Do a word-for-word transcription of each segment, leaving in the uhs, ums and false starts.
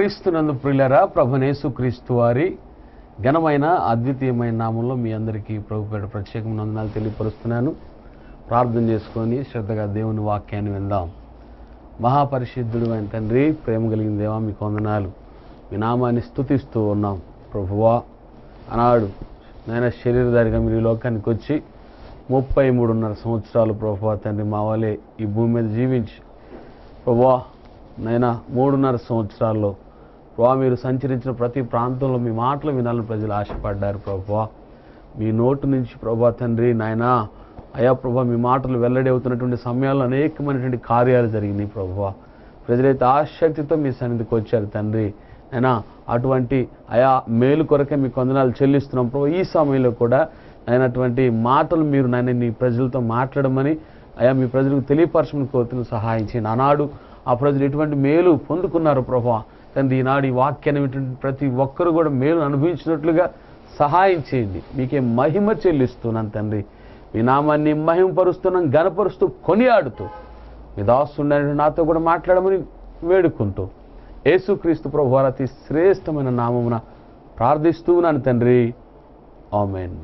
క్రీస్తునందు ప్రియులారా, ప్రభువైన యేసుక్రీస్తు వారి ఘనమైన అద్వితీయమైన నామంలో మీ అందరికీ ప్రభు పేరిట ప్రత్యేకమైన వందనాలు తెలియపరుస్తున్నాను. ప్రార్థన చేసుకొని శ్రద్ధగా దేవుని వాక్యాన్ని విందాం. మహాపరిశుద్ధుడు అయిన తండ్రి, ప్రేమ కలిగిన దేవా, మీకు వందనాలు. మీ నామాన్ని స్తుతిస్తూ ఉన్నాం. ప్రభువా, అనాడు నాయన శరీరధారిగా మీరు ఈ లోకానికి వచ్చి ముప్పై మూడున్నర సంవత్సరాలు ప్రభువా తండ్రి మా వలె ఈ భూమి మీద జీవించి ప్రభువా నైనా మూడున్నర సంవత్సరాల్లో ప్రభువా మీరు సంచరించిన ప్రతి ప్రాంతంలో మీ మాటలు వినాలని ప్రజలు ఆశపడ్డారు. ప్రభువా మీ నోటు నుంచి ప్రభువా తండ్రి నాయనా అయా ప్రభువా మీ మాటలు వెల్లడి అవుతున్నటువంటి సమయాల్లో అనేకమైనటువంటి కార్యాలు జరిగినాయి. ప్రభువా ప్రజలైతే ఆసక్తితో మీ సన్నిధికి వచ్చారు తండ్రి. అయినా అటువంటి అయా మేలు కొరకే మీకు వందనాలు చెల్లిస్తున్నాం. ప్రభు ఈ సమయంలో కూడా అయినటువంటి మాటలు మీరు నాయన నీ ప్రజలతో మాట్లాడమని అయా మీ ప్రజలకు తెలియపరచమని కోరుతున్న సహాయం చేయండి. ఆనాడు ఆ ప్రజలు ఎటువంటి మేలు పొందుకున్నారు ప్రభువా తండ్రి, ఈనాడు ఈ వాక్యాన్ని వింటున్న ప్రతి ఒక్కరు కూడా మేలు అనుభవించినట్లుగా సహాయం చేయండి. మీకే మహిమ చెల్లిస్తున్నాను తండ్రి. మీ నామాన్ని మహిమపరుస్తున్నాం, ఘనపరుస్తూ కొనియాడుతూ మీ దాసుండని నాతో కూడా మాట్లాడమని వేడుకుంటూ యేసుక్రీస్తు ప్రభువు వారి అతి శ్రేష్టమైన నామమున ప్రార్థిస్తూ ఉన్నాను తండ్రి. ఆమేన్.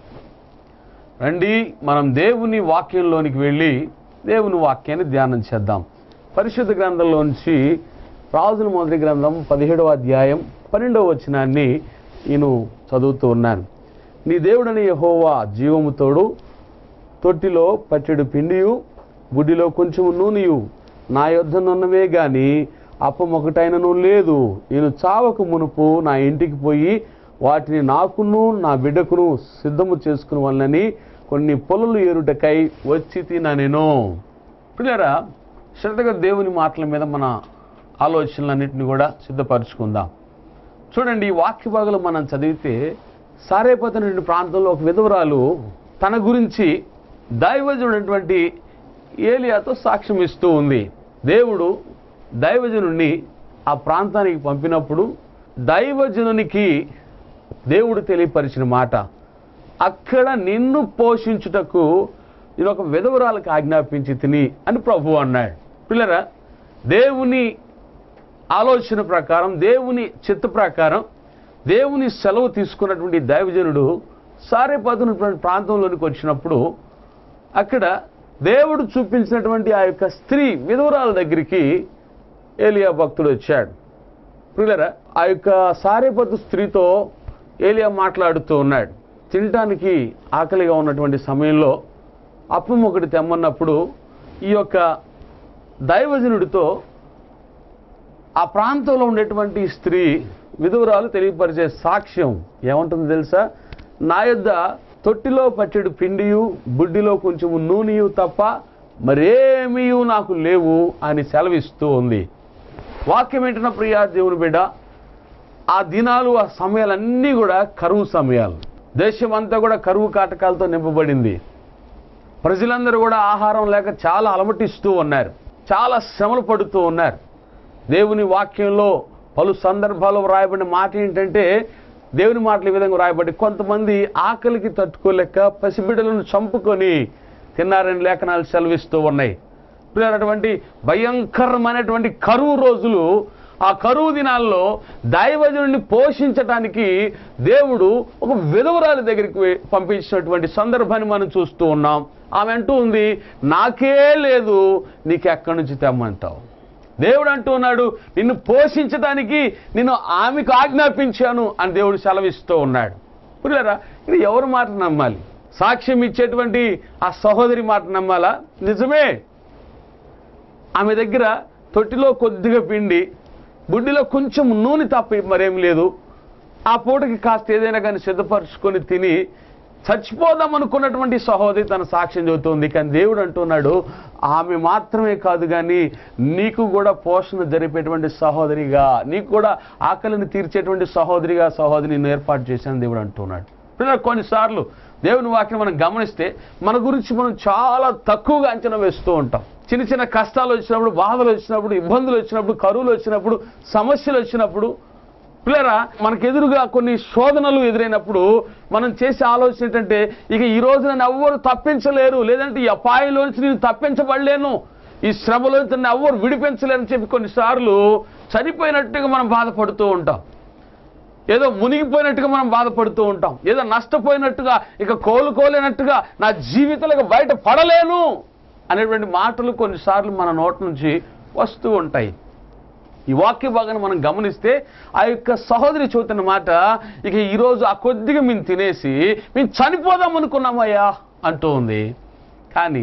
రండి మనం దేవుని వాక్యంలోనికి వెళ్ళి దేవుని వాక్యాన్ని ధ్యానం చేద్దాం. పరిశుద్ధ గ్రంథంలోంచి రాజుల మొదటి గ్రంథం పదిహేడవ అధ్యాయం పన్నెండవ వచనాన్ని నేను చదువుతూ ఉన్నాను. నీ దేవుడని యెహోవా జీవము తోడు, తొట్టిలో పట్టెడు పిండియు గుడ్డిలో కొంచెం నూనెయు నా యొద్దనున్నవే గాని అప్పం ఒకటైనను లేదు. నేను చావకు మునుపు నా ఇంటికి పోయి వాటిని నాకును నా బిడ్డకును సిద్ధము చేసుకుని వాళ్ళని కొన్ని పొలలు ఏరుటకై వచ్చి తిన నేను. పిల్లరా, శ్రద్ధగా దేవుని మాటల మీద మన ఆలోచనలన్నింటినీ కూడా సిద్ధపరచుకుందాం. చూడండి, ఈ వాక్య భాగంలో మనం చదివితే సారేపతు అనే ప్రాంతంలో ఒక విధవరాలు తన గురించి దైవజనుడైనటువంటి ఏలియాతో సాక్ష్యం ఇస్తూ ఉంది. దేవుడు దైవజనుడిని ఆ ప్రాంతానికి పంపినప్పుడు దైవజనునికి దేవుడు తెలియపరిచిన మాట, అక్కడ నిన్ను పోషించుటకు నేను ఒక విధవరాలకు ఆజ్ఞాపించి తిని అని ప్రభువు అన్నాడు. పిల్లరా, దేవుని ఆలోచన ప్రకారం, దేవుని చిత్త ప్రకారం, దేవుని సెలవు తీసుకున్నటువంటి దైవజనుడు సారేపతు ప్రాంతంలోనికి వచ్చినప్పుడు అక్కడ దేవుడు చూపించినటువంటి ఆ యొక్క స్త్రీ విధవరాల దగ్గరికి ఏలియా భక్తుడు వచ్చాడు. పిల్లరా, ఆ యొక్క సారేపతు స్త్రీతో ఏలియా మాట్లాడుతూ ఉన్నాడు. తినటానికి ఆకలిగా ఉన్నటువంటి సమయంలో అప్పం ఒకటి తెమ్మన్నప్పుడు ఈ యొక్క దైవజనుడితో ఆ ప్రాంతంలో ఉండేటువంటి స్త్రీ విధురాలు తెలియపరిచే సాక్ష్యం ఏమంటుందో తెలుసా? నా యొద్ద తొట్టిలో పట్టెడు పిండియు బుడ్డిలో కొంచెం నూనెయు తప్ప మరేమీ నాకు లేవు అని సెలవిస్తూ ఉంది. వాక్యం ఏంటన్న ప్రియా దేవుని బిడ్డ, ఆ దినాలు ఆ సమయాలన్నీ కూడా కరువు సమయాలు. దేశం అంతా కూడా కరువు కాటకాలతో నింపబడింది. ప్రజలందరూ కూడా ఆహారం లేక చాలా అలమటిస్తూ ఉన్నారు, చాలా శ్రమలు పడుతూ ఉన్నారు. దేవుని వాక్యంలో పలు సందర్భాల్లో వ్రాయబడిన మాట ఏంటంటే, దేవుని మాటలు ఈ విధంగా వ్రాయబడి కొంతమంది ఆకలికి తట్టుకోలేక పసిబిడ్డలను చంపుకొని తిన్నారని లేఖనాలు సెలవిస్తూ ఉన్నాయి. అటువంటి భయంకరమైనటువంటి కరువు రోజులు, ఆ కరువు దినాల్లో దైవజనుడిని పోషించటానికి దేవుడు ఒక విధవరాలి దగ్గరికి పంపించినటువంటి సందర్భాన్ని మనం చూస్తూ ఉన్నాం. ఆమె అంటూ ఉంది, నాకే లేదు, నీకెక్కడి నుంచి తెమ్మంటావు? దేవుడు అంటూ ఉన్నాడు, నిన్ను పోషించడానికి నిన్ను ఆమెకు ఆజ్ఞాపించాను అని దేవుడు సెలవిస్తూ ఉన్నాడు. పుర్లేరా, ఇది ఎవరి మాట నమ్మాలి? సాక్ష్యం ఇచ్చేటువంటి ఆ సహోదరి మాట నమ్మాలా? నిజమే, ఆమె దగ్గర తొట్టిలో కొద్దిగా పిండి, బుడ్డిలో కొంచెం నూనె తప్ప మరేం లేదు. ఆ పూటకి కాస్త ఏదైనా కానీ సిద్ధపరచుకొని తిని చచ్చిపోదాం అనుకున్నటువంటి సహోదరి తన సాక్ష్యం చెబుతుంది. కానీ దేవుడు అంటున్నాడు, ఆమె మాత్రమే కాదు కానీ నీకు కూడా పోషణ జరిపేటువంటి సహోదరిగా, నీకు కూడా ఆకలిని తీర్చేటువంటి సహోదరిగా సహోదరి నేను ఏర్పాటు చేశాను దేవుడు అంటున్నాడు. పిల్లలు, కొన్నిసార్లు దేవుని వాక్యం మనం గమనిస్తే మన గురించి మనం చాలా తక్కువగా అంచనా వేస్తూ ఉంటాం. చిన్న చిన్న కష్టాలు వచ్చినప్పుడు, బాధలు వచ్చినప్పుడు, ఇబ్బందులు వచ్చినప్పుడు, కరువులు వచ్చినప్పుడు, సమస్యలు వచ్చినప్పుడు, పిల్లరా మనకు ఎదురుగా కొన్ని శోధనలు ఎదురైనప్పుడు మనం చేసే ఆలోచన ఏంటంటే, ఇక ఈ రోజు నన్ను ఎవ్వరు తప్పించలేరు, లేదంటే ఈ అపాయంలోంచి నేను తప్పించబడలేను, ఈ శ్రమలోంచి నన్ను ఎవ్వరు విడిపించలేరని చెప్పి కొన్నిసార్లు చనిపోయినట్టుగా మనం బాధపడుతూ ఉంటాం, ఏదో మునిగిపోయినట్టుగా మనం బాధపడుతూ ఉంటాం, ఏదో నష్టపోయినట్టుగా, ఇక కోలుకోలేనట్టుగా, నా జీవితంలో బయట పడలేను అనేటువంటి మాటలు కొన్నిసార్లు మన నోటి నుంచి వస్తూ ఉంటాయి. ఈ వాక్య భాగాన్ని మనం గమనిస్తే ఆ యొక్క సహోదరి చెబుతున్న మాట, ఇక ఈరోజు ఆ కొద్దిగా మేము తినేసి మేము చనిపోదాం అనుకున్నామయ్యా అంటూ ఉంది. కానీ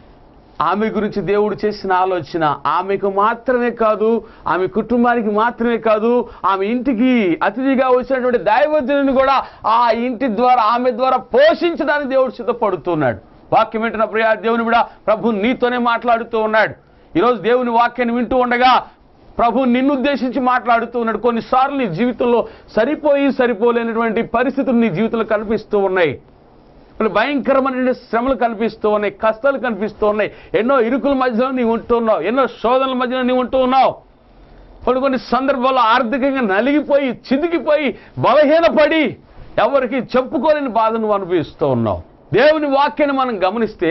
ఆమె గురించి దేవుడు చేసిన ఆలోచన ఆమెకు మాత్రమే కాదు, ఆమె కుటుంబానికి మాత్రమే కాదు, ఆమె ఇంటికి అతిథిగా వచ్చినటువంటి దైవజనుని కూడా ఆ ఇంటి ద్వారా, ఆమె ద్వారా పోషించడానికి దేవుడు సిద్ధపడుతున్నాడు. వాక్యం వింటున్న ప్రియ దేవుని కూడా ప్రభు నీతోనే మాట్లాడుతూ ఉన్నాడు. ఈరోజు దేవుని వాక్యాన్ని వింటూ ఉండగా ప్రభు నిన్ను ఉద్దేశించి మాట్లాడుతూ ఉన్నాడు. కొన్నిసార్లు నీ జీవితంలో సరిపోయి సరిపోలేనటువంటి పరిస్థితులు నీ జీవితంలో కనిపిస్తూ ఉన్నాయి, భయంకరమైన శ్రమలు కనిపిస్తూ ఉన్నాయి, కష్టాలు కనిపిస్తూ ఉన్నాయి, ఎన్నో ఇరుకుల మధ్యలో నీవు ఉంటున్నావు, ఎన్నో శోధనల మధ్యలో నీవు ఉంటూ ఉన్నావు. కొన్ని కొన్ని సందర్భాల్లో ఆర్థికంగా నలిగిపోయి, చితికిపోయి, బలహీనపడి ఎవరికి చెప్పుకోలేని బాధ నువ్వు అనుభవిస్తూ ఉన్నావు. దేవుని వాక్యాన్ని మనం గమనిస్తే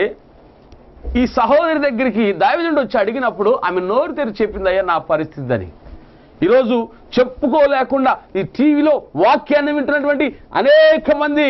ఈ సహోదరి దగ్గరికి దైవజనుడు వచ్చి అడిగినప్పుడు ఆమె నోరు తెరిచి చెప్పింది, అయ్యా నా పరిస్థితి అని. ఈరోజు చెప్పుకోలేకుండా ఈ టీవీలో వాక్యాన్ని వింటున్నటువంటి అనేక మంది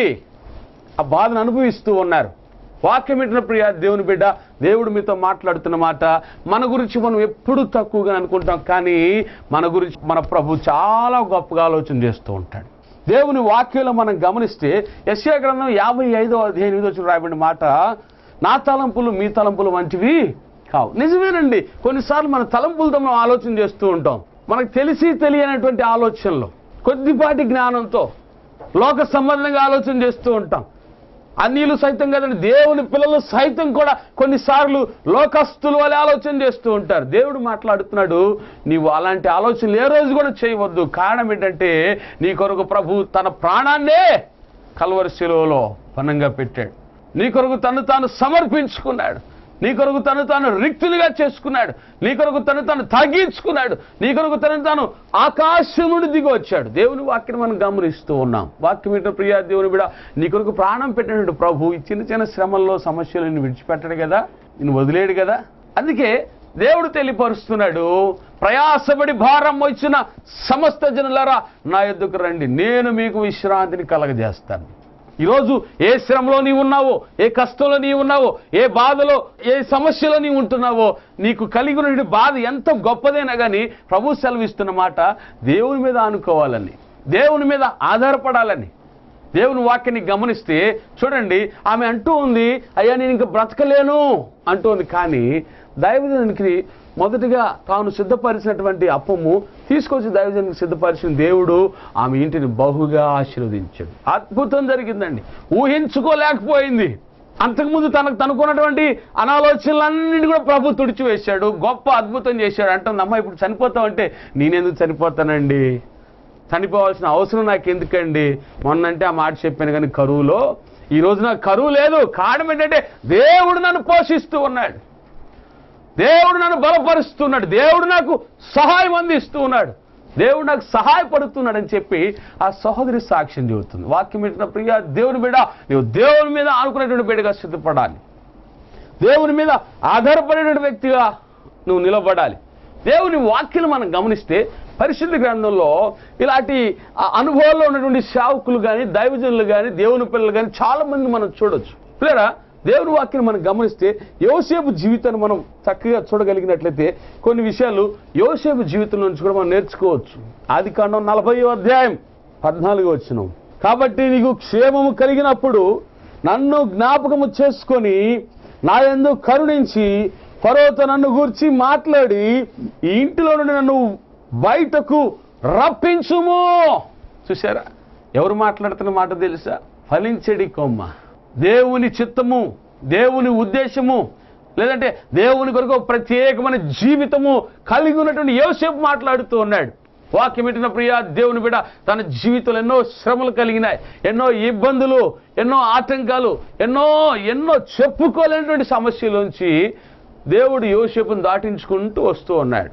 ఆ బాధను అనుభవిస్తూ ఉన్నారు. వాక్యం వింటున్న ప్రియ దేవుని బిడ్డ, దేవుడు మీతో మాట్లాడుతున్న మాట, మన గురించి మనం ఎప్పుడు తక్కువగా అనుకుంటాం, కానీ మన గురించి మన ప్రభు చాలా గొప్పగా ఆలోచన చేస్తూ ఉంటాడు. దేవుని వాక్యంలో మనం గమనిస్తే యెషయా గ్రంథం యాభై ఐదో అధ్యాయం ఎనిమిదో వచనం రాయబడిన మాట, నా తలంపులు మీ తలంపులు వంటివి కావు. నిజమేనండి, కొన్నిసార్లు మన తలంపులతో మనం ఆలోచన చేస్తూ ఉంటాం, మనకు తెలిసి తెలియనటువంటి ఆలోచనలు, కొద్దిపాటి జ్ఞానంతో లోక సంబంధంగా ఆలోచన చేస్తూ ఉంటాం. అన్యులు సైతం కదండి, దేవుని పిల్లలు సైతం కూడా కొన్నిసార్లు లోకస్తులు వలె ఆలోచన చేస్తూ ఉంటారు. దేవుడు మాట్లాడుతున్నాడు, నీవు అలాంటి ఆలోచనలు ఏ రోజు కూడా చేయవద్దు. కారణం ఏంటంటే నీ కొరకు ప్రభు తన ప్రాణాన్నే కల్వరి శిలువలో పణంగా పెట్టాడు. నీ కొరకు తను తాను సమర్పించుకున్నాడు, నీ కొరకు తను తాను రిక్తునిగా చేసుకున్నాడు, నీ కొరకు తను తాను తగ్గించుకున్నాడు, నీ కొరకు తను తాను ఆకాశం నుండి దిగి వచ్చాడు. దేవుని వాక్యం మనం గమనిస్తూ ఉన్నాం. వాక్యం ఏంటో ప్రియా దేవుని బిడ్డ, నీ కొరకు ప్రాణం పెట్టినట్టు ప్రభు ఈ చిన్న చిన్న శ్రమల్లో సమస్యలు నిన్ను విడిచిపెట్టాడు కదా, నిన్ను వదిలేడు కదా. అందుకే దేవుడు తెలియపరుస్తున్నాడు, ప్రయాసపడి భారం వచ్చిన సమస్త జనులారా నా యొద్దకు రండి, నేను మీకు విశ్రాంతిని కలగజేస్తాను. ఈరోజు ఏ శ్రమలో నీవు ఉన్నావో, ఏ కష్టంలో నీవు ఉన్నావో, ఏ బాధలో, ఏ సమస్యలో నీవు ఉంటున్నావో, నీకు కలిగి ఉన్న బాధ ఎంత గొప్పదైనా కానీ ప్రభు సెలవిస్తున్న మాట దేవుని మీద ఆనుకోవాలని, దేవుని మీద ఆధారపడాలని. దేవుని వాక్యాన్ని గమనిస్తే చూడండి, ఆమె అంటూ ఉంది, అయ్యా నేను ఇంకా బ్రతకలేను అంటోంది. కానీ దైవజనునికి మొదటిగా తాను సిద్ధపరిచినటువంటి అప్పము తీసుకొచ్చి దైవజనునికి సిద్ధపరిచిన దేవుడు ఆమె ఇంటిని బహుగా ఆశీర్వదించాడు. అద్భుతం జరిగిందండి, ఊహించుకోలేకపోయింది. అంతకుముందు తనకు తనుకున్నటువంటి అనాలోచనలన్నింటి కూడా ప్రభు తుడిచివేశాడు, గొప్ప అద్భుతం చేశాడు. అంటుంది, అమ్మ ఇప్పుడు చనిపోతావంటే నేనెందుకు చనిపోతానండి, చనిపోవాల్సిన అవసరం నాకు ఎందుకండి, మొన్నంటే ఆ మాట చెప్పాను కానీ కరువులో, ఈరోజు నాకు కరువు లేదు. కారణం ఏంటంటే దేవుడు నన్ను పోషిస్తూ ఉన్నాడు, దేవుడు నన్ను బలపరుస్తున్నాడు, దేవుడు నాకు సహాయం అందిస్తూ ఉన్నాడు, దేవుడు నాకు సహాయపడుతున్నాడు అని చెప్పి ఆ సహోదరి సాక్ష్యం చెబుతుంది. వాక్యం పెట్టిన ప్రియ దేవుని బిడ్డ, నువ్వు దేవుని మీద ఆనుకునేటువంటి బిడ్డగా సిద్ధపడాలి, దేవుని మీద ఆధారపడేటువంటి వ్యక్తిగా నువ్వు నిలబడాలి. దేవుని వాక్యం మనం గమనిస్తే పరిశుద్ధ గ్రంథంలో ఇలాంటి అనుభవాల్లో ఉన్నటువంటి సేవకులు కానీ, దైవజనులు కానీ, దేవుని పిల్లలు కానీ చాలా మంది మనం చూడొచ్చు. పిల్లరా, దేవుని వాక్యం మనం గమనిస్తే యోసేపు జీవితాన్ని మనం చక్కగా చూడగలిగినట్లయితే కొన్ని విషయాలు యోసేపు జీవితం నుంచి కూడా మనం నేర్చుకోవచ్చు. ఆదికాండం నలభైవ అధ్యాయం పద్నాలుగు వచనం, కాబట్టి నీకు క్షేమము కలిగినప్పుడు నన్ను జ్ఞాపకము చేసుకొని నా యందు కరుణించి ఫరోతో నన్ను గూర్చి మాట్లాడి ఈ ఇంటిలో నుండి నన్ను బయటకు రప్పించుము. చూసారా, ఎవరు మాట్లాడుతున్న మాట తెలుసా? ఫలించడి కొమ్మ, దేవుని చిత్తము, దేవుని ఉద్దేశము, లేదంటే దేవుని కొరకు ప్రత్యేకమైన జీవితము కలిగి ఉన్నటువంటి యోసేపు మాట్లాడుతూ ఉన్నాడు. వాక్యం వింటున్న ప్రియ దేవుని బిడ్డ, తన జీవితంలో ఎన్నో శ్రమలు కలిగినాయి, ఎన్నో ఇబ్బందులు, ఎన్నో ఆటంకాలు, ఎన్నో ఎన్నో చెప్పుకోలేనటువంటి సమస్యలోంచి దేవుడు యోసేపును దాటించుకుంటూ వస్తూ ఉన్నాడు.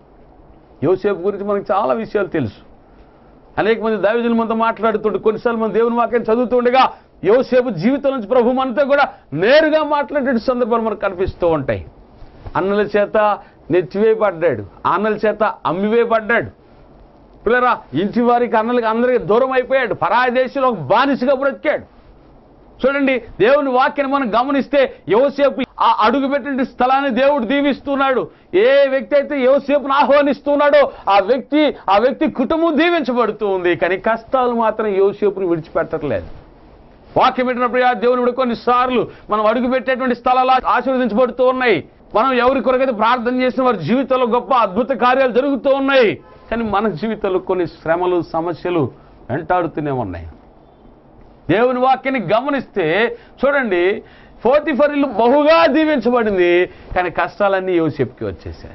యోసేపు గురించి మనకు చాలా విషయాలు తెలుసు. అనేక మంది దైవజనుల మనతో మాట్లాడుతుంటే, కొన్నిసార్లు మన దేవుని వాక్యం చదువుతుండగా యోసేపు జీవితం నుంచి ప్రభు మనతో కూడా నేరుగా మాట్లాడే సందర్భాలు మనకు కనిపిస్తూ ఉంటాయి. అన్నల చేత నెచ్చివేయబడ్డాడు, అన్నల చేత అమ్మివేయబడ్డాడు. పిల్లరా, ఇంటి వారికి అన్నలకి అందరికీ దూరం అయిపోయాడు, పరాయి దేశంలో ఒక బానిసగా బ్రతికాడు. చూడండి, దేవుని వాక్యాన్ని మనం గమనిస్తే యోసేపు ఆ అడుగుపెట్టిన స్థలాన్ని దేవుడు దీవిస్తున్నాడు. ఏ వ్యక్తి అయితే యోసేపును ఆహ్వానిస్తున్నాడో ఆ వ్యక్తి ఆ వ్యక్తి కుటుంబం దీవించబడుతూ ఉంది. కానీ కష్టాలు మాత్రం యోసేపుని విడిచిపెట్టట్లేదు. వాక్యం పెట్టిన ప్రియ దేవుని కొన్నిసార్లు మనం అడుగుపెట్టేటువంటి స్థలాలు ఆశీర్వదించబడుతూ ఉన్నాయి. మనం ఎవరి కొరకైతే ప్రార్థన చేసిన వారి జీవితంలో గొప్ప అద్భుత కార్యాలు జరుగుతూ ఉన్నాయి. కానీ మన జీవితంలో కొన్ని శ్రమలు సమస్యలు వెంటాడుతూనే ఉన్నాయి. దేవుని వాక్యాన్ని గమనిస్తే చూడండి, పోతీఫరు ఇల్లు బహుగా దీవించబడింది, కానీ కష్టాలన్నీ యోసేపుకి వచ్చేసాయి.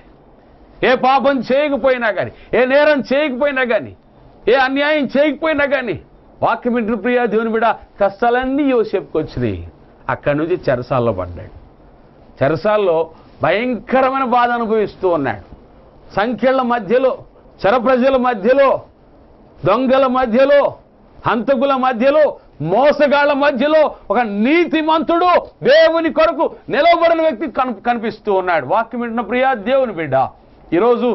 ఏ పాపం చేయకపోయినా కానీ, ఏ నేరం చేయకపోయినా కానీ, ఏ అన్యాయం చేయకపోయినా కానీ, వాక్యం వింటున్న ప్రియ దేవుని బిడ్డ, కష్టాలన్నీ యోసేపుకి వచ్చినాయి. అక్కడి నుంచి చెరసాల్లో పడ్డాడు. చెరసాల్లో భయంకరమైన బాధ అనుభవిస్తూ ఉన్నాడు. సంఖ్యల మధ్యలో, చెర ప్రజల మధ్యలో, దొంగల మధ్యలో, హంతకుల మధ్యలో, మోసగాళ్ల మధ్యలో ఒక నీతిమంతుడు, దేవుని కొరకు నిలవబడిన వ్యక్తి కనిపిస్తూ ఉన్నాడు. వాక్యం వింటున్న ప్రియ దేవుని బిడ్డ, ఈరోజు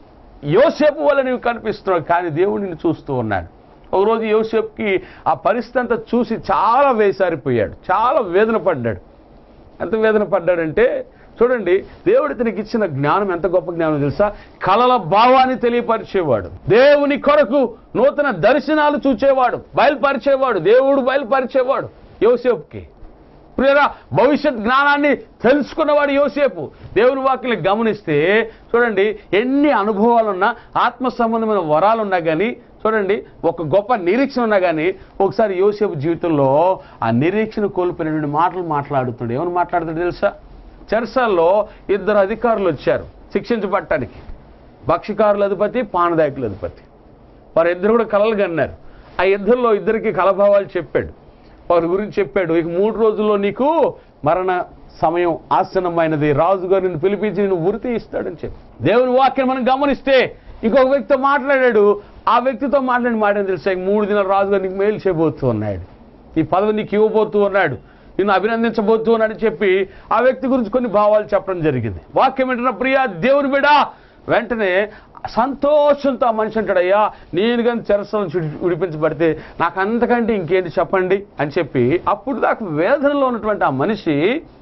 యోసేపు వల్ల నీవు కనిపిస్తున్నావు, కానీ దేవుడిని చూస్తూ ఉన్నాడు. ఒకరోజు యోసేపుకి ఆ పరిస్థితి అంతా చూసి చాలా వేసారిపోయాడు, చాలా వేదన పడ్డాడు. ఎంత వేదన పడ్డాడంటే చూడండి, దేవుడు ఇతనికి ఇచ్చిన జ్ఞానం ఎంత గొప్ప జ్ఞానం తెలుసా? కలల భావాన్ని తెలియపరిచేవాడు, దేవుని కొరకు నూతన దర్శనాలు చూచేవాడు, బయలుపరిచేవాడు, దేవుడు బయలుపరిచేవాడు యోసేపుకి. ప్రియరా, భవిష్యత్ జ్ఞానాన్ని తెలుసుకున్నవాడు యోసేపు. దేవుని వాక్యాన్ని గమనిస్తే చూడండి, ఎన్ని అనుభవాలున్నా, ఆత్మ సంబంధమైన వరాలున్నా కానీ, చూడండి ఒక గొప్ప నిరీక్షణ ఉన్నా కానీ, ఒకసారి యోసేపు జీవితంలో ఆ నిరీక్షణ కోల్పోయినటువంటి మాటలు మాట్లాడుతాడు. ఏమని మాట్లాడుతాడు తెలుసా? చెరసాల్లో ఇద్దరు అధికారులు వచ్చారు శిక్షించబడటానికి, భక్ష్యకారుల అధిపతి, పానదాయకుల అధిపతి. వారిద్దరు కూడా కలలు కన్నారు. ఆ ఇద్దరిలో ఇద్దరికి కలభావాలు చెప్పాడు, వారి గురించి చెప్పాడు. ఇక మూడు రోజుల్లో నీకు మరణ సమయం ఆసన్నమైనది, రాజుగారు నిన్ను పిలిపించి నిన్ను ఉరి తీయిస్తాడని చెప్పి. దేవుని వాక్యం మనం గమనిస్తే ఇంకొక వ్యక్తితో మాట్లాడాడు. ఆ వ్యక్తితో మాట్లాడిన మాట ఏం తెలుసా? మూడు దినాలు రాజుగారు నీకు మేలు చేయబోతూ ఉన్నాడు, ఈ పదవి నీకు ఇవ్వబోతూ ఉన్నాడు, నిన్ను అభినందించబోతూ ఉన్నాడని చెప్పి ఆ వ్యక్తి గురించి కొన్ని భావాలు చెప్పడం జరిగింది. వాక్యం వింటున్న ప్రియ దేవుని బిడ్డ, వెంటనే సంతోషంతో ఆ మనిషి అంటాడయ్యా, నేను కానీ చెరసాల నుంచి విడిపించబడితే నాకు అంతకంటే ఇంకేంటి చెప్పండి అని చెప్పి, అప్పుడు దాకా వేదనలో ఉన్నటువంటి ఆ మనిషి,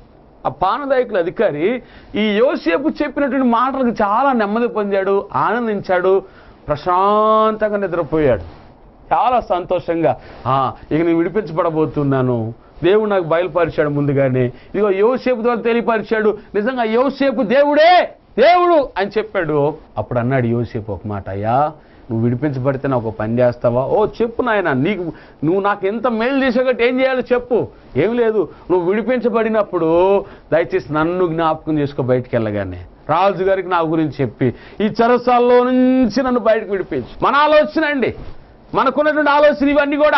ఆ పానదాయకుల అధికారి, ఈ యోసేపు చెప్పినటువంటి మాటలకు చాలా నెమ్మది పొందాడు, ఆనందించాడు, ప్రశాంతంగా నిద్రపోయాడు. చాలా సంతోషంగా ఇక నేను విడిపించబడబోతున్నాను, దేవుడు నాకు బయలుపరిచాడు ముందుగానే, ఇదిగో యోసేపు ద్వారా తెలియపరిచాడు, నిజంగా యోసేపు దేవుడే దేవుడు అని చెప్పాడు. అప్పుడు అన్నాడు యోసేపు ఒక మాట, అయ్యా నువ్వు విడిపించబడితే నాకు ఒక పని చేస్తావా? ఓ చెప్పు నాయన, నీకు నువ్వు నాకు ఎంత మేలు చేసావు, ఏం చేయాలో చెప్పు. ఏం లేదు, నువ్వు విడిపించబడినప్పుడు దయచేసి నన్ను జ్ఞాపకం చేసుకో, బయటికి వెళ్ళగానే రాజుగారికి నా గురించి చెప్పి ఈ చెరసాల్లో నుంచి నన్ను బయటకు విడిపించు. మన ఆలోచన అండి, మనకున్నటువంటి ఆలోచన ఇవన్నీ కూడా.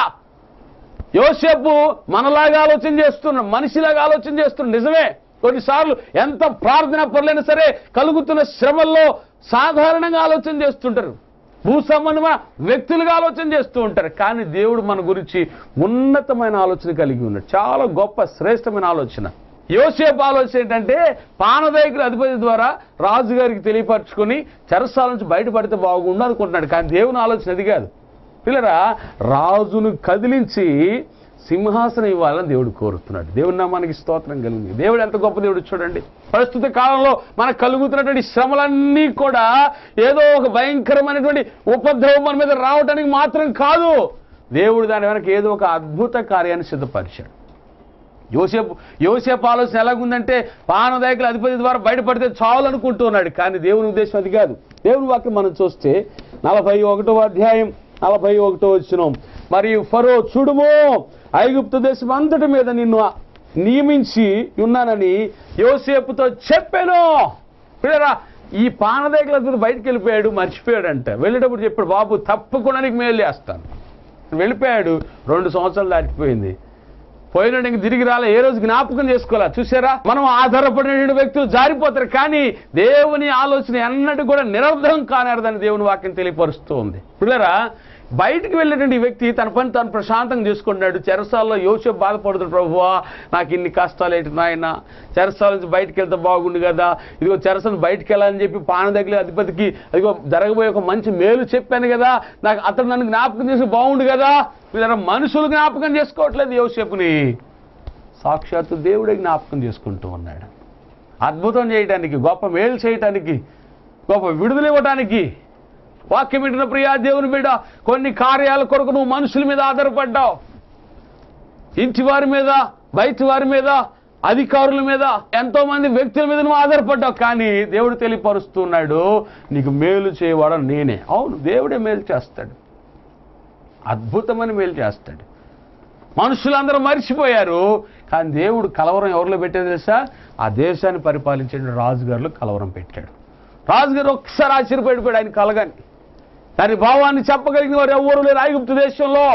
యోసేపు మనలాగా ఆలోచన చేస్తున్నాడు, మనిషిలాగా ఆలోచన చేస్తున్నాడు. నిజమే, కొన్నిసార్లు ఎంత ప్రార్థన పరులైనా సరే కలుగుతున్న శ్రమల్లో సాధారణంగా ఆలోచన చేస్తుంటారు, భూ సంబంధమైన వ్యక్తులుగా ఆలోచన చేస్తూ ఉంటారు. కానీ దేవుడు మన గురించి ఉన్నతమైన ఆలోచన కలిగి ఉన్నాడు, చాలా గొప్ప శ్రేష్టమైన ఆలోచన. యోసేపు ఆలోచన ఏంటంటే, పానదాయకుల అధిపతి ద్వారా రాజుగారికి తెలియపరచుకొని చెరసాల నుంచి బయటపడితే బాగుండు అనుకుంటున్నాడు. కానీ దేవుని ఆలోచన అది కాదు. పిల్లరా, రాజును కదిలించి సింహాసనం ఇవ్వాలని దేవుడు కోరుతున్నాడు. దేవుని నామానికి స్తోత్రం కలిగింది. దేవుడు ఎంత గొప్ప దేవుడు చూడండి. ప్రస్తుత కాలంలో మనకు కలుగుతున్నటువంటి శ్రమలన్నీ కూడా ఏదో ఒక భయంకరమైనటువంటి ఉపద్రవం మన మీద రావడానికి మాత్రం కాదు, దేవుడు దాని వెనక ఏదో ఒక అద్భుత కార్యాన్ని సిద్ధపరిచాడు. యోసేపు యోసేపు ఆలోచన ఎలాగుందంటే, పానదాయకుల అధిపతి ద్వారా బయటపడితే చాలు అనుకుంటూ ఉన్నాడు. కానీ దేవుని ఉద్దేశం అది కాదు. దేవుని వాక్యం మనం చూస్తే నలభై ఒకటో అధ్యాయం నలభై ఒకటో వచనం, మరియు ఫరో చూడుమో, ఐగుప్తు దేశం అంతటి మీద నిన్ను నియమించి ఉన్నానని యోసేపుతో చెప్పాను. పిల్లరా, ఈ పానదాయకుల అధిపతి బయటకు వెళ్ళిపోయాడు, మర్చిపోయాడంట. వెళ్ళేటప్పుడు చెప్పాడు, బాబు తప్పకుండా నీకు మేలు చేస్తాను. వెళ్ళిపోయాడు. రెండు సంవత్సరాలు దాటిపోయింది, పోయినాడు, ఇంక తిరిగి రాలే, ఏ రోజు జ్ఞాపకం చేసుకోవాలా. చూసారా, మనం ఆధారపడిన వ్యక్తులు జారిపోతారు, కానీ దేవుని ఆలోచన ఎన్నటి కూడా నిరర్ధం కానేరదని దేవుని వాక్యం తెలియపరుస్తూ ఉంది. పిల్లరా, బయటికి వెళ్ళినటువంటి ఈ వ్యక్తి తన పని తాను ప్రశాంతంగా చేసుకుంటున్నాడు. చెరసాల్లో యోసేపు బాధపడుతున్నాడు, ప్రభువా నాకు ఇన్ని కష్టాలు ఏంటి నాయన, చెరసాల నుంచి బయటికి వెళ్తే బాగుండు కదా, ఇదిగో చెరసాలను బయటికి వెళ్ళాలని చెప్పి పానదగిలి అధిపతికి అదిగో జరగబోయే ఒక మంచి మేలు చెప్పాను కదా, నాకు అతను నన్ను జ్ఞాపకం చేసి బాగుండు కదా. వీళ్ళ మనుషులు జ్ఞాపకం చేసుకోవట్లేదు యోసేపుని, సాక్షాత్తు దేవుడే జ్ఞాపకం చేసుకుంటూ ఉన్నాడు. అద్భుతం చేయటానికి, గొప్ప మేలు చేయటానికి, గొప్ప విడుదల ఇవ్వటానికి. వాక్యం వింటున్న ప్రియా దేవుని బిడ్డ, కొన్ని కార్యాల కొరకు నువ్వు మనుషుల మీద ఆధారపడ్డావు, ఇంటి వారి మీద, బయట వారి మీద, అధికారుల మీద, ఎంతో మంది వ్యక్తుల మీద నువ్వు ఆధారపడ్డావు. కానీ దేవుడు తెలియపరుస్తున్నాడు, నీకు మేలు చేయవాడు నేనే. అవును, దేవుడే మేలు చేస్తాడు, అద్భుతమైన మేలు చేస్తాడు. మనుషులందరూ మర్చిపోయారు, కానీ దేవుడు కలవరం ఎవరిలో పెట్టాడు తెలుసా? ఆ దేశాన్ని పరిపాలించే రాజుగారిలో కలవరం పెట్టాడు. రాజుగారు ఒక్కసారి ఆశ్చర్యపడిపోయాడు ఆయన కలగాని. దాని భావాన్ని చెప్పగలిగిన వారు ఎవరు లేరు ఐగుప్తు దేశంలో.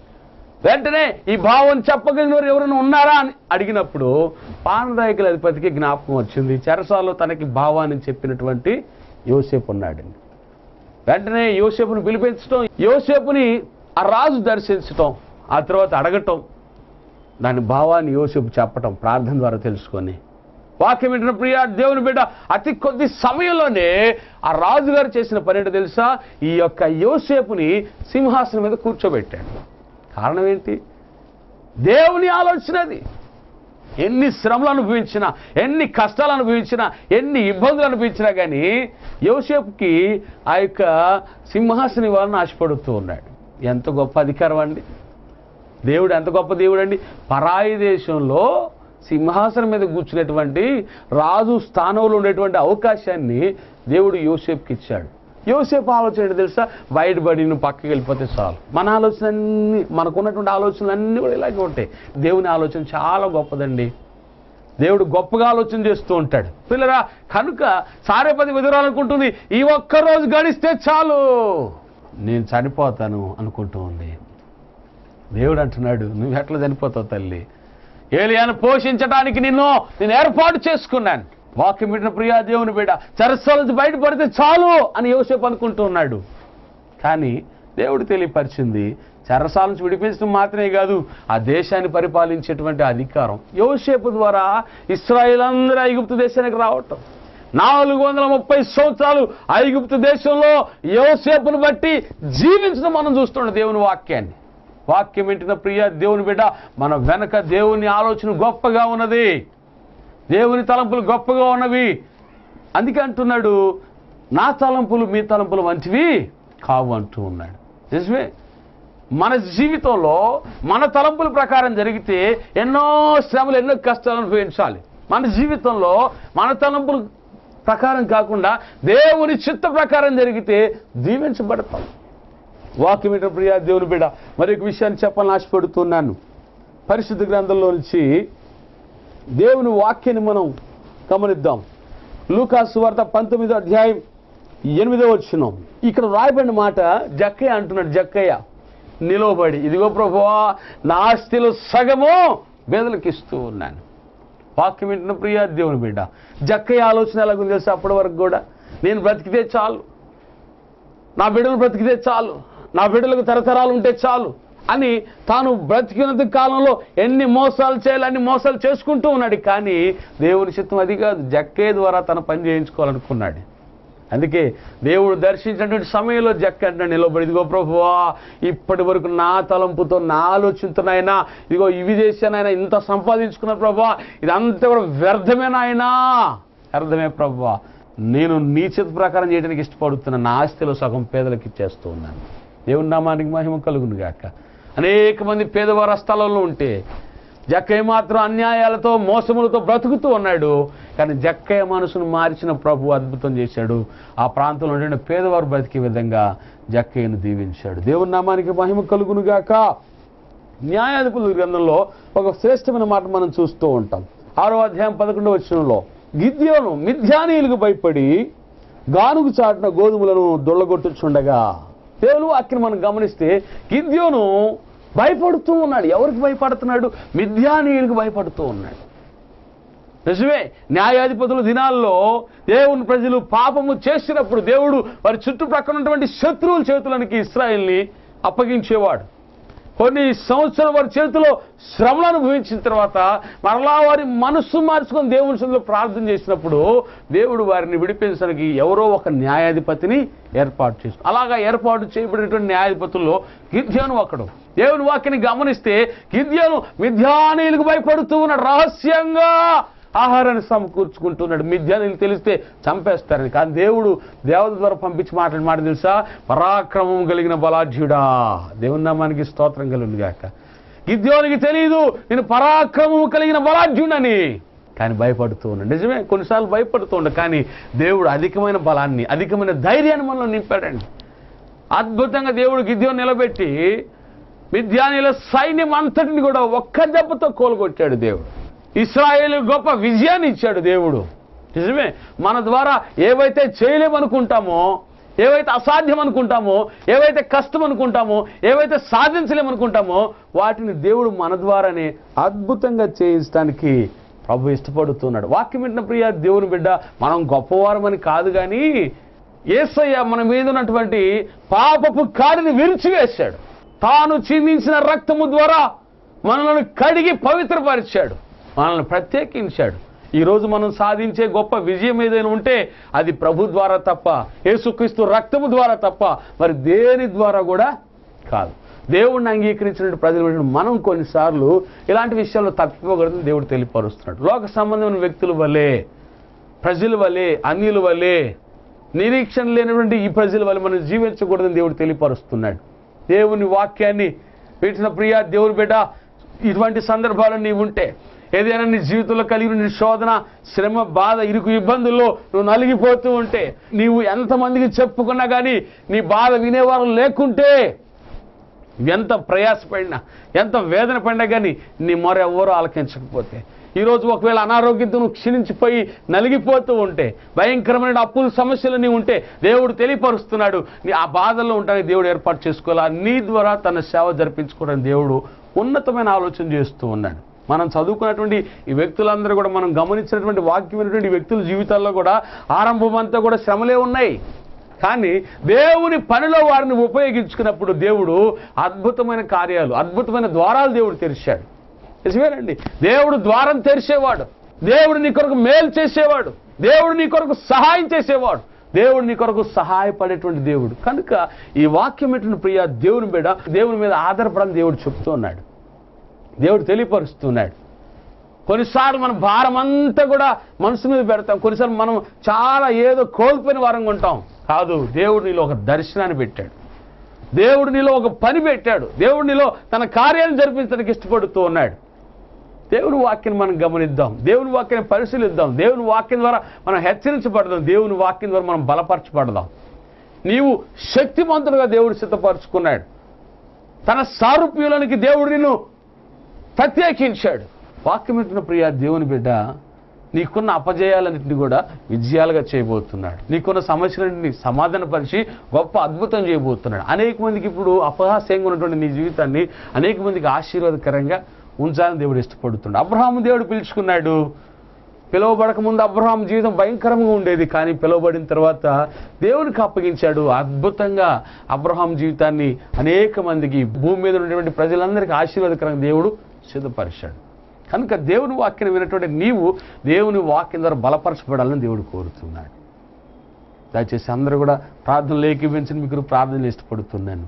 వెంటనే ఈ భావాన్ని చెప్పగలిగిన వారు ఎవరైనా ఉన్నారా అని అడిగినప్పుడు పానదాయకుల అధిపతికి జ్ఞాపకం వచ్చింది, చెరసాలలో తనకి భావాన్ని చెప్పినటువంటి యోసేపు ఉన్నాడండి. వెంటనే యోసేపుని పిలిపించడం, యోసేపుని ఆ రాజు దర్శించటం, ఆ తర్వాత అడగటం, దాని భావాన్ని యోసేపు చెప్పటం ప్రార్థన ద్వారా తెలుసుకొని. వాక్యం వింటున్న ప్రియ దేవుని బిడ్డ, అతి కొద్ది సమయంలోనే ఆ రాజుగారు చేసిన పని ఏంటో తెలుసా? ఈ యొక్క యోసేపుని సింహాసనం మీద కూర్చోబెట్టాడు. కారణం ఏంటి? దేవుని ఆలోచనది. ఎన్ని శ్రమలు అనుభవించినా, ఎన్ని కష్టాలు అనుభవించినా, ఎన్ని ఇబ్బందులు అనుభవించినా కానీ యోసేపుకి ఆ యొక్క సింహాసనం ఇవ్వాలని ఆశపడుతూ ఉన్నాడు. ఎంత గొప్ప అధికారం అండి! దేవుడు ఎంత గొప్ప దేవుడు అండి! పరాయి దేశంలో సింహాసనం మీద కూర్చునేటువంటి రాజు స్థానంలో ఉండేటువంటి అవకాశాన్ని దేవుడు యోసేపుకి ఇచ్చాడు. యోసేపు ఆలోచన ఏంటి తెలుసా? బయటపడి నువ్వు పక్కకి వెళ్ళిపోతే చాలు. మన ఆలోచన అన్నీ, మనకున్నటువంటి ఆలోచనలు అన్నీ కూడా ఇలాగే ఉంటాయి. దేవుని ఆలోచన చాలా గొప్పదండి. దేవుడు గొప్పగా ఆలోచన చేస్తూ ఉంటాడు. పిల్లరా, కనుక సారేపతి విధురాలనుకుంటుంది, ఈ ఒక్కరోజు గడిస్తే చాలు నేను చనిపోతాను అనుకుంటూ ఉంది. దేవుడు అంటున్నాడు, నువ్వు ఎట్లా చనిపోతావు తల్లి? ఏలియాను పోషించడానికి నిన్ను నేను ఏర్పాటు చేసుకున్నాను. వాక్యం వింటున్న ప్రియా దేవుని బిడ్డ, చెరసాల నుంచి బయటపడితే చాలు అని యోసేపు అనుకుంటూ ఉన్నాడు. కానీ దేవుడు తెలియపరిచింది, చెరసాల నుంచి విడిపించడం మాత్రమే కాదు, ఆ దేశాన్ని పరిపాలించేటువంటి అధికారం యోసేపు ద్వారా ఇశ్రాయేలు అందరూ ఐగుప్తు దేశానికి రావటం. నాలుగు వందల ముప్పై సంవత్సరాలు ఐగుప్తు దేశంలో యోసేపును బట్టి జీవించడం మనం చూస్తున్నాం దేవుని వాక్యాన్ని. వాక్యం వింటున్న ప్రియ దేవుని బిడ్డ, మన వెనక దేవుని ఆలోచన గొప్పగా ఉన్నది, దేవుని తలంపులు గొప్పగా ఉన్నవి. అందుకే అంటున్నాడు, నా తలంపులు మీ తలంపులు వంటివి కావు అంటూ ఉన్నాడు. నిజమే, మన జీవితంలో మన తలంపుల ప్రకారం జరిగితే ఎన్నో శ్రమలు, ఎన్నో కష్టాలు అనుభవించాలి. మన జీవితంలో మన తలంపుల ప్రకారం కాకుండా దేవుని చిత్త ప్రకారం జరిగితే దీవించబడతాం. వాక్యం వింటున్న ప్రియ దేవుని బిడ్డ, మరి ఒక విషయాన్ని చెప్పాలని ఆశపడుతున్నాను. పరిశుద్ధ గ్రంథంలో నుంచి దేవుని వాక్యాన్ని మనం గమనిద్దాం. లూకాసు సువార్త పంతొమ్మిదో అధ్యాయం ఎనిమిదో వచనం. ఇక్కడ రాయబడిన మాట జక్కయ్య అంటున్నాడు. జక్కయ్య నిలవబడి, ఇదిగో ప్రభువా నా ఆస్తిలో సగము పేదలకు ఇస్తూ ఉన్నాను. వాక్యం వింటున్న ప్రియ దేవుని బిడ్డ, జక్కయ్య ఆలోచన ఎలాగుంది తెలుసా? అప్పటి వరకు కూడా నేను బ్రతికితే చాలు, నా బిడ్డలు బ్రతికితే చాలు, నా బిడ్డలకు తరతరాలు ఉంటే చాలు అని తాను బ్రతికినంత కాలంలో ఎన్ని మోసాలు చేయాలి అన్ని మోసాలు చేసుకుంటూ ఉన్నాడు. కానీ దేవుని చిత్తం అది కాదు, జక్కయ్య ద్వారా తన పని చేయించుకోవాలనుకున్నాడు. అందుకే దేవుడు దర్శించినటువంటి సమయంలో జక్కయ్య అంటే నిలబడి, ఇదిగో ప్రభువా ఇప్పటి వరకు నా తలంపుతో నా ఆలోచనతోనైనా ఇదిగో ఇవి చేశానైనా, ఇంత సంపాదించుకున్న ప్రభువా ఇదంతా కూడా వ్యర్థమేనాయనా, వ్యర్థమే ప్రభువా, నేను నీ చిత్త ప్రకారం చేయడానికి ఇష్టపడుతున్నా, నా ఆస్తిలో సగం పేదలకు ఇచ్చేస్తూ ఉన్నాను. దేవుని నామానికి మహిమ కలుగును గాక. అనేక మంది పేదవారు స్థలంలో ఉంటే జక్కయ్య మాత్రం అన్యాయాలతో మోసములతో బ్రతుకుతూ ఉన్నాడు. కానీ జక్కయ్య మనసును మార్చిన ప్రభు అద్భుతం చేశాడు. ఆ ప్రాంతంలో ఉండే పేదవారు బ్రతికే విధంగా జక్కయ్యను దీవించాడు. దేవుని నామానికి మహిమ కలుగును గాక. న్యాయాధిపతుల గ్రంథంలో ఒక శ్రేష్టమైన మాట మనం చూస్తూ ఉంటాం. ఆరో అధ్యాయం పదకొండవ వచనంలో, గిద్యోను మిద్యానీయులకు భయపడి గానుగు చాటున గోధుమలను దొల్లగొట్టుచుండగా. దేవుని వాక్యం మనం గమనిస్తే గిద్యోను భయపడుతూ ఉన్నాడు. ఎవరికి భయపడుతున్నాడు? మిద్యానీయులకు భయపడుతూ ఉన్నాడు. నిజమే, న్యాయాధిపతుల దినాల్లో దేవుని ప్రజలు పాపము చేసినప్పుడు దేవుడు వారి చుట్టుప్రక్కల ఉన్నటువంటి శత్రువుల చేతులకి ఇశ్రాయేల్ని అప్పగించేవాడు. కొన్ని సంవత్సరాల వారి చేతిలో శ్రమను అనుభవించిన తర్వాత మరలా వారి మనస్సు మార్చుకొని దేవుని సన్నిధిలో ప్రార్థన చేసినప్పుడు దేవుడు వారిని విడిపించడానికి ఎవరో ఒక న్యాయాధిపతిని ఏర్పాటు చేసు అలాగా ఏర్పాటు చేయబడినటువంటి న్యాయాధిపతుల్లో గిద్యోను ఒకడు. దేవుని వాక్యాన్ని గమనిస్తే గిద్యోను మిద్యానీయులకు భయపడుతూ ఉన్నాడు. రహస్యంగా ఆహారాన్ని సమకూర్చుకుంటున్నాడు. మిద్యానీయులు తెలిస్తే చంపేస్తారని. కానీ దేవుడు దేవత ద్వారా పంపించి మాట్లాడిన మాట తెలుసా? పరాక్రమం కలిగిన బలాఢ్యుడా. దేవుని నామానికి స్తోత్రం కలుగును గాక. గిద్యోనికి తెలియదు నేను పరాక్రమం కలిగిన బలాఢ్యుడని, కానీ భయపడుతూ ఉన్నాడు. నిజమే, కొన్నిసార్లు భయపడుతూ ఉండ కానీ దేవుడు అధికమైన బలాన్ని, అధికమైన ధైర్యాన్ని మనలో నింపాడండి. అద్భుతంగా దేవుడు గిద్యోని నిలబెట్టి మిద్యానీయుల సైన్యం అంతటిని కూడా ఒక్క దెబ్బతో కోలుగొట్టాడు దేవుడు. ఇశ్రాయేలు గొప్ప విజయాన్ని ఇచ్చాడు దేవుడు. నిజమే, మన ద్వారా ఏవైతే చేయలేమనుకుంటామో, ఏవైతే అసాధ్యం అనుకుంటామో, ఏవైతే కష్టం అనుకుంటామో, ఏవైతే సాధించలేమనుకుంటామో వాటిని దేవుడు మన ద్వారానే అద్భుతంగా చేయించడానికి ప్రభు ఇష్టపడుతున్నాడు. వాక్యం వింటున్న ప్రియ దేవుని బిడ్డ, మనం గొప్పవారమని కాదు కానీ యేసయ్య మన మీద ఉన్నటువంటి పాపపు కాడిని విరిచివేశాడు. తాను చిందించిన రక్తము ద్వారా మనల్ని కడిగి పవిత్రపరిచాడు, మనల్ని ప్రత్యేకించాడు. ఈరోజు మనం సాధించే గొప్ప విజయం ఏదైనా ఉంటే అది ప్రభు ద్వారా తప్ప, యేసుక్రీస్తు రక్తము ద్వారా తప్ప మరి దేని ద్వారా కూడా కాదు. దేవుడిని అంగీకరించిన ప్రజలు మనం కొన్నిసార్లు ఇలాంటి విషయాల్లో తప్పిపోకూడదని దేవుడు తెలియపరుస్తున్నాడు. లోక సంబంధమైన వ్యక్తుల వల్లే, ప్రజల వల్లే, అన్యుల వల్లే, నిరీక్షణ లేనటువంటి ఈ ప్రజల వల్ల మనం జీవించకూడదని దేవుడు తెలియపరుస్తున్నాడు. దేవుని వాక్యాన్ని పెట్టిన ప్రియ దేవుని బిడ్డ, ఇటువంటి సందర్భాలు నీవు ఉంటే, ఏదైనా నీ జీవితంలో కలిగిన నీ శోధన, శ్రమ, బాధ, ఇరుకు ఇబ్బందుల్లో నువ్వు నలిగిపోతూ ఉంటే, నీవు ఎంతమందికి చెప్పుకున్నా కానీ నీ బాధ వినేవారు లేకుంటే, ఎంత ప్రయాసపడినా, ఎంత వేదన పడినా కానీ నీ మొర ఎవరో ఆలకించకపోతే, ఈరోజు ఒకవేళ అనారోగ్యంతో నువ్వు క్షీణించిపోయి నలిగిపోతూ ఉంటే, భయంకరమైన అప్పుల సమస్యలు నీ ఉంటే దేవుడు తెలియపరుస్తున్నాడు. నీ ఆ బాధల్లో ఉండడానికి దేవుడు ఏర్పాటు చేసుకోవాలా, నీ ద్వారా తన సేవ జరిపించుకోవడానికి దేవుడు ఉన్నతమైన ఆలోచన చేస్తూ ఉన్నాడు. మనం చదువుకున్నటువంటి ఈ వ్యక్తులందరూ కూడా, మనం గమనించినటువంటి వాక్యమైనటువంటి వ్యక్తుల జీవితాల్లో కూడా ఆరంభం అంతా కూడా శ్రమలే ఉన్నాయి. కానీ దేవుని పనిలో వారిని ఉపయోగించుకున్నప్పుడు దేవుడు అద్భుతమైన కార్యాలు, అద్భుతమైన ద్వారాలు దేవుడు తెరిచాడు. నిజమేనండి, దేవుడు ద్వారం తెరిచేవాడు, దేవుడు నీ కొరకు మేలు చేసేవాడు, దేవుడు నీ కొరకు సహాయం చేసేవాడు, దేవుడు నీ కొరకు సహాయపడేటువంటి దేవుడు. కనుక ఈ వాక్యం ఏంటంటే ప్రియ దేవుని బిడ్డ, దేవుని మీద ఆధారపడని దేవుడు చెప్తూ ఉన్నాడు, దేవుడు తెలియపరుస్తున్నాడు. కొన్నిసార్లు మన భారం అంతా కూడా మనసు మీద పెడతాం, కొన్నిసార్లు మనం చాలా ఏదో కోల్పోయిన వారంగా ఉంటాం. కాదు, దేవుడు నీలో ఒక దర్శనాన్ని పెట్టాడు, దేవుడు నీలో ఒక పని పెట్టాడు, దేవుడు నీలో తన కార్యాలను జరిపించడానికి ఇష్టపడుతూ ఉన్నాడు. దేవుని వాక్యాన్ని మనం గమనిద్దాం, దేవుని వాక్యాన్ని పరిశీలిద్దాం, దేవుని వాక్యం ద్వారా మనం హెచ్చరించబడదాం, దేవుని వాక్యం ద్వారా మనం బలపరచబడదాం. నీవు శక్తిమంతుడుగా దేవుడు సిద్ధపరచుకున్నాడు, తన సారూప్యులనికి దేవుడు నిన్ను ప్రత్యేకించాడు. వాక్యం ఇచ్చిన ప్రియ దేవుని బిడ్డ, నీకున్న అపజయాలన్నింటినీ కూడా విజయాలుగా చేయబోతున్నాడు. నీకున్న సమస్యలన్నింటినీ సమాధానపరిచి గొప్ప అద్భుతం చేయబోతున్నాడు. అనేక మందికి ఇప్పుడు అపహాస్యంగా ఉన్నటువంటి నీ జీవితాన్ని అనేక మందికి ఆశీర్వాదకరంగా ఉంచాలని దేవుడు ఇష్టపడుతున్నాడు. అబ్రహాము దేవుడు పిలుచుకున్నాడు. పిలువబడక ముందు అబ్రహాం జీవితం భయంకరంగా ఉండేది, కానీ పిలువబడిన తర్వాత దేవునికి అప్పగించాడు. అద్భుతంగా అబ్రహాం జీవితాన్ని అనేక మందికి, భూమి మీద ఉన్నటువంటి ప్రజలందరికీ ఆశీర్వాదకరంగా దేవుడు సిద్ధపరిచాడు. కనుక దేవుని వాక్యం వినటువంటి నీవు దేవుని వాక్యం ద్వారా బలపరచబడాలని దేవుడు కోరుతున్నాడు. దయచేసి అందరూ కూడా ప్రార్థనలు ఏకీభవించని మీకు ప్రార్థనలు ఇష్టపడుతున్నాను.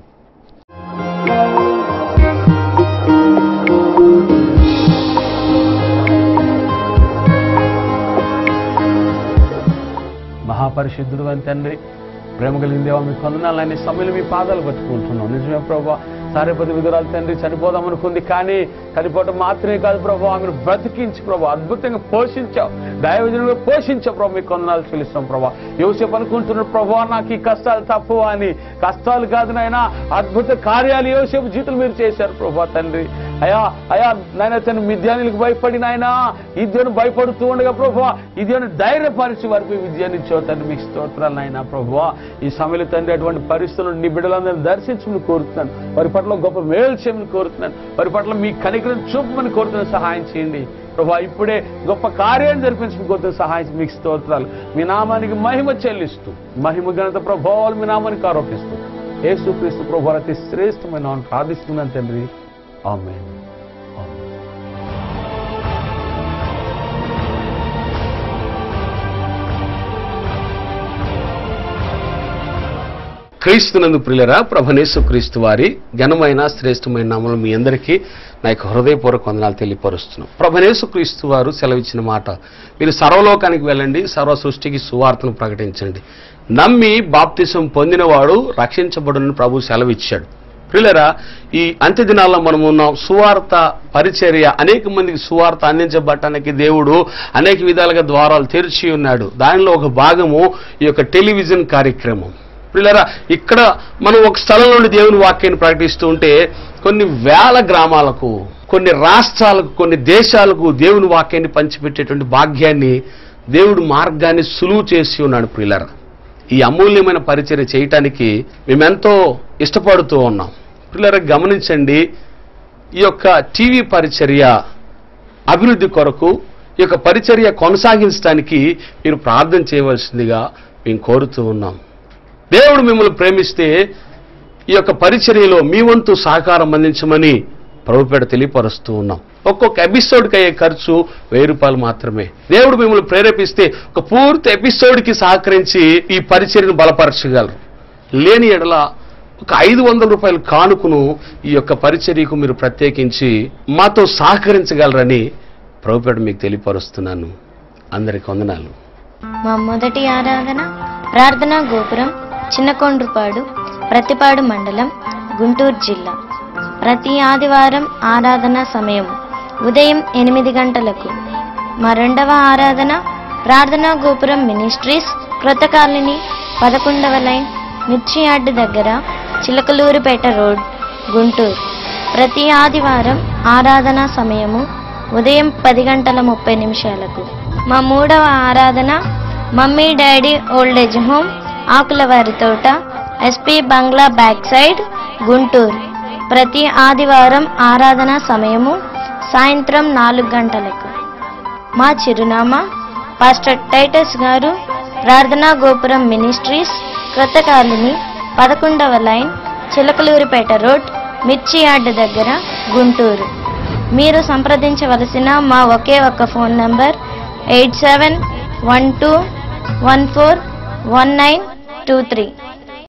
మహాపరిశుద్ధుడు అని తండ్రి, ప్రేమ కలిగిన దేవా, మీ కొందనాలు అనే సమయంలో మీ పాదాలు పట్టుకుంటున్నాం. నిజమే ప్రభా, సారేపతి విధురాలు తండ్రి చనిపోదాం అనుకుంది, కానీ చనిపోవటం మాత్రమే కాదు ప్రభా, ఆమెను బ్రతికించి ప్రభా అద్భుతంగా పోషించావు, దైవజనులు పోషించావు ప్రభా, మీ కొందనాలు చెల్లిస్తాం ప్రభా. యోసేపు అనుకుంటున్నాడు ప్రభా నాకు ఈ కష్టాలు తప్పు అని. కష్టాలు కాదు నాయన, అద్భుత కార్యాలు యోసేపు జీవితం మీరు చేశారు ప్రభా తండ్రి. అయా అయా నాయన తను మిద్యానీలకు భయపడి నాయన ఇద్యోను భయపడుతూ ఉండగా ప్రభా ఇద్యోను ధైర్యపరిచి వారికి విద్యాన్ని ఇచ్చావు తండ్రి. మీకు స్తోత్రాలు నాయన ప్రభా. ఈ సమయంలో తండ్రి అటువంటి పరిస్థితులను నీ బిడ్డలందరినీ దర్శించమని కోరుతున్నాను, వారి పట్ల గొప్ప మేలు చేయమని కోరుతున్నాను, వారి పట్ల మీ కనికరం చూపమని కోరుతున్నాను. సహాయం చేయండి ప్రభా, ఇప్పుడే గొప్ప కార్యాన్ని జరిపించమని కోరుతున్న సహాయం. మీకు స్తోత్రాలు. మీ నామానికి మహిమ చెల్లిస్తూ, మహిమ ఘనత ప్రభావాలు మీ నామానికి ఆరోపిస్తూ యేసుక్రీస్తు ప్రభువు అతి శ్రేష్టమైన నామమున ప్రార్థిస్తున్నాను తండ్రి. ఆమేన్. క్రీస్తునందు ప్రియులరా, ప్రభునేసు క్రీస్తు వారి ఘనమైన శ్రేష్టమైన నామములో మీ అందరికీ నా యొక్క హృదయపూర్వక వందనాలు తెలియపరుస్తున్నాం. ప్రభునేసు క్రీస్తు వారు సెలవిచ్చిన మాట, మీరు సర్వలోకానికి వెళ్ళండి, సర్వ సృష్టికి సువార్తను ప్రకటించండి, నమ్మి బాప్తిసం పొందినవాడు రక్షించబడునని ప్రభు సెలవిచ్చాడు. ప్రియులరా, ఈ అంత్య దినాల్లో మనం ఉన్నాం. సువార్త పరిచర్య, అనేక మందికి సువార్త అందించబడటానికి దేవుడు అనేక విధాలుగా ద్వారాలు తెరిచి ఉన్నాడు. దానిలో ఒక భాగము ఈ యొక్క టెలివిజన్ కార్యక్రమం. ప్రియులారా, ఇక్కడ మనం ఒక స్థలం నుండి దేవుని వాక్యాన్ని ప్రకటిస్తూ ఉంటే కొన్ని వేల గ్రామాలకు, కొన్ని రాష్ట్రాలకు, కొన్ని దేశాలకు దేవుని వాక్యాన్ని పంచిపెట్టేటువంటి భాగ్యాన్ని, దేవుడు మార్గాన్ని సులువు చేసి ఉన్నాడు. ప్రియులారా, ఈ అమూల్యమైన పరిచర్య చేయటానికి మేమెంతో ఇష్టపడుతూ ఉన్నాం. ప్రియులారా, గమనించండి, ఈ యొక్క టీవీ పరిచర్య అభివృద్ధి కొరకు, ఈ యొక్క పరిచర్య కొనసాగించడానికి మీరు ప్రార్థన చేయవలసిందిగా మేము కోరుతూ ఉన్నాం. దేవుడు మిమ్మల్ని ప్రేమిస్తే ఈ యొక్క పరిచర్యలో మీ వంతు సహకారం అందించమని ప్రభుపేట తెలియపరుస్తూ ఉన్నాం. ఒక్కొక్క ఎపిసోడ్కి అయ్యే ఖర్చు వెయ్యి రూపాయలు మాత్రమే. దేవుడు మిమ్మల్ని ప్రేరేపిస్తే ఒక పూర్తి ఎపిసోడ్కి సహకరించి ఈ పరిచర్యను బలపరచగలరు. లేని ఎడల ఒక ఐదు వందల రూపాయలు కానుకను ఈ యొక్క పరిచర్యకు మీరు ప్రత్యేకించి మాతో సహకరించగలరని ప్రభుపేట మీకు తెలియపరుస్తున్నాను. అందరికి వందనాలు. మా మొదటి ఆరాధన ప్రార్థనా గోపురం, చిన్నకొండ్రుపాడు, ప్రతిపాడు మండలం, గుంటూరు జిల్లా. ప్రతి ఆదివారం ఆరాధన సమయం ఉదయం ఎనిమిది గంటలకు. మా రెండవ ఆరాధన ప్రార్థనా గోపురం మినిస్ట్రీస్, క్రొత్త కాలనీ, పదకొండవ లైన్, మిర్చి యార్డ్ దగ్గర, చిలకలూరుపేట రోడ్, గుంటూరు. ప్రతి ఆదివారం ఆరాధన సమయము ఉదయం పది గంటల ముప్పై నిమిషాలకు. మా మూడవ ఆరాధన మమ్మీ డాడీ ఓల్డేజ్ హోమ్, ఆకులవారి తోట, ఎస్పీ బంగ్లా బ్యాక్ సైడ్, గుంటూరు. ప్రతి ఆదివారం ఆరాధన సమయము సాయంత్రం నాలుగు గంటలకు. మా చిరునామా పాస్టర్ టైటస్ గారు, ప్రార్థనా గోపురం మినిస్ట్రీస్, క్రొత్త కాలనీ, పదకొండవ లైన్, చిలకలూరిపేట రోడ్, మిర్చి యార్డ్ దగ్గర, గుంటూరు. మీరు సంప్రదించవలసిన మా ఒకే ఒక్క phone number eight seven one two one four one nine two three.